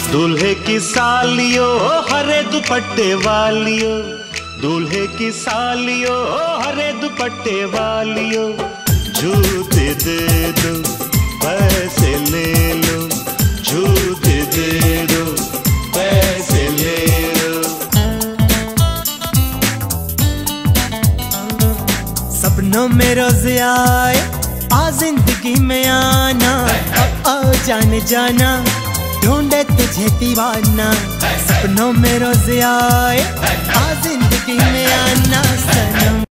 दूल्हे की सालियो हरे दुपट्टे वालियो, दूल्हे की सालियो हरे दुपट्टे वालियो, जूते दे दो पैसे ले लो, जूते दे दो पैसे ले लो। सपनों में रोज आए आ जिंदगी में आना, आओ जाने जाना ढूंढे तुझे दीवाना। सपनों में रोज आए आ जिंदगी में आना सनम।